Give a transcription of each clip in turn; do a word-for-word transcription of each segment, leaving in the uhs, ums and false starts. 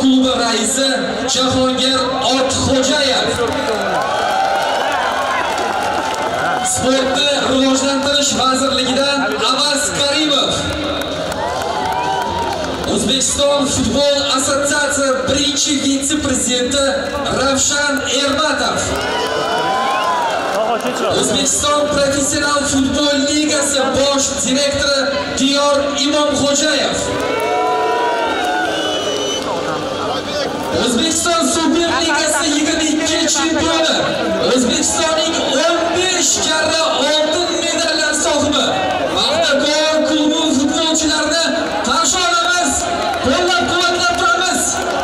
klubi raisi Jahongir Ortiqxo'jayev. Sportni rivojlantirish vazirligidan Avaz Karimov. O'zbekiston futbol assotsiatsiya birinchi vitse-prezidenti Ravshan Ermatov. O'zbekiston professional futbol ligasi bosh direktori Diyor Imomxo'jayev. O'zbekiston Super Ligasi yigirma ikki chempioni, O'zbekistonning o'n besh karra oltin medallar sohibi Paxtakor klubi futbolchilarini qarshi olamiz, qo'llab-quvvatlab turamiz.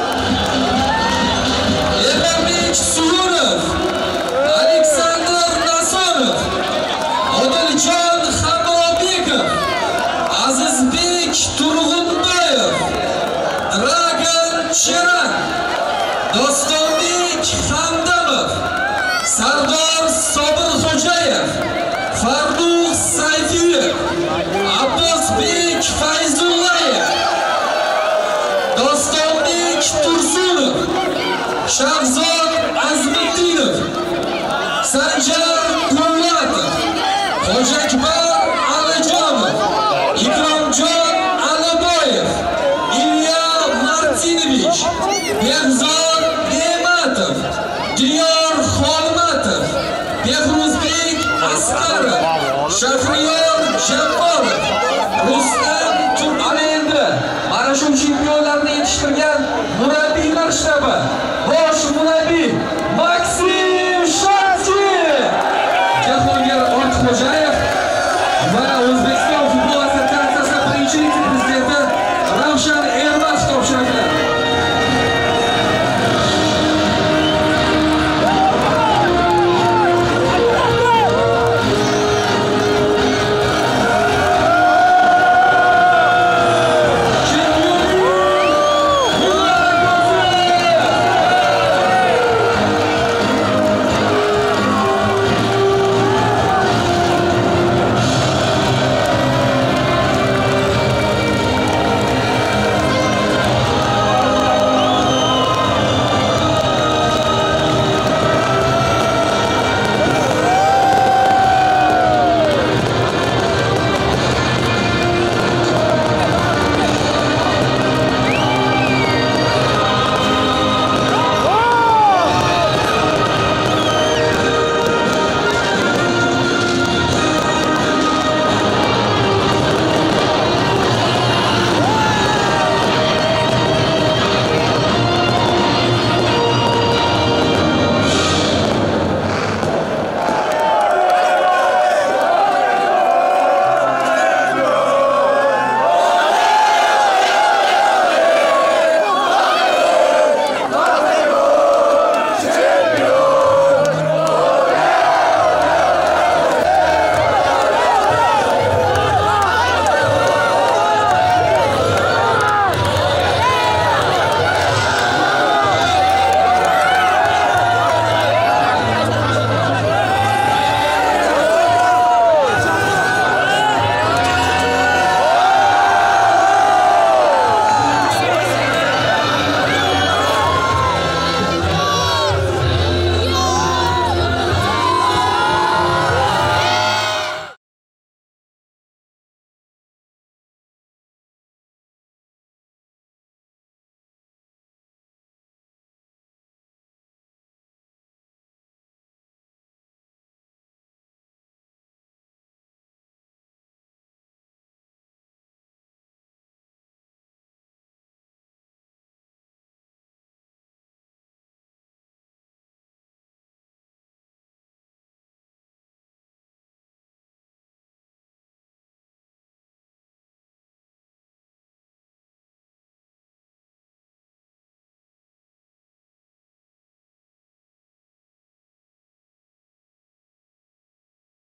Erbek Suyunov, Aleksandr Nasonov, Odiljon Hamrobekov, Azizbek Turg'unboyev, Dragan Cheran, Dostonbek Hamdamov, Sardor Sobirxo'jayev, Farruh Sayfiyev, Abbosbek Fayzullayev, Dostonbek Tursunov, Shahzod Azmiddinov, Sanjar Qullatov, Hojiakbar Alijonov, Ikromjon Aliboyev, Ilya Martinovich, Behzod Ne'matov, Diyor Xolmatov, Behruzbek Asqarov, Shahriyor Jabborov, Rustam Turkmendi. Mana shu chempionlarni yetishtirgan murabbiylar shtabi bosh